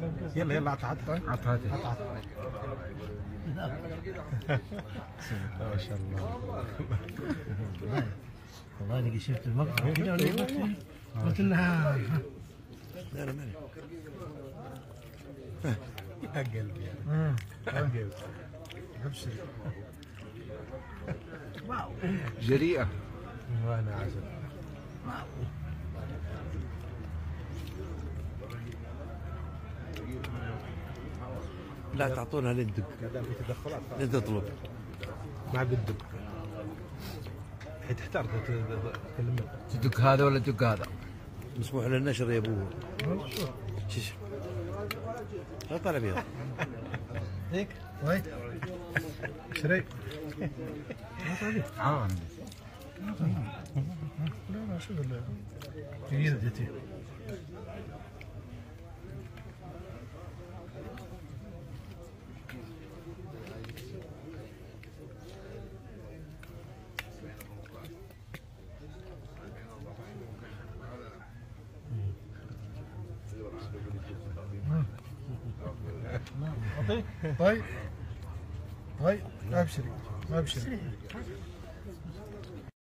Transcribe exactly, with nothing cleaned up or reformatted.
يلا يلا عط عط عط عط عط ما شاء الله. والله اني شفت المقطع كذا قلت انها لا لا مالي يا قلبي يا قلبي ابشر. واو جريئة. وانا عسل. لا تعطونا لندق. ما دام في تدخلات لين تطلب. ما بدك. تحتار تكلم. تدق هذا ولا تدق هذا؟ مسموح للنشر يا ابوه. شش. لا طالع بيض. هيك وي شري اه لا لا شوف يدتي طيب طيب ابشري ابشري